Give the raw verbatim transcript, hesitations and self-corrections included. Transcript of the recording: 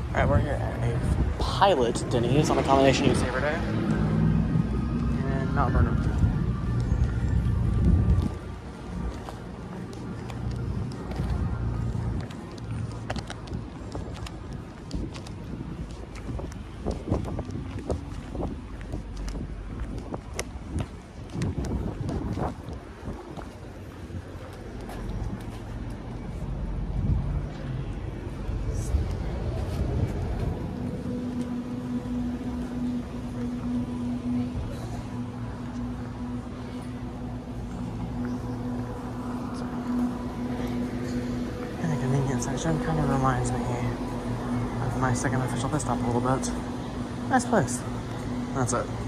Alright, we're here at a Pilot Denny's on a combination use every day in Mount.Vernon. Section kind of reminds me of my second official pit stop a little bit. Nice place. That's it.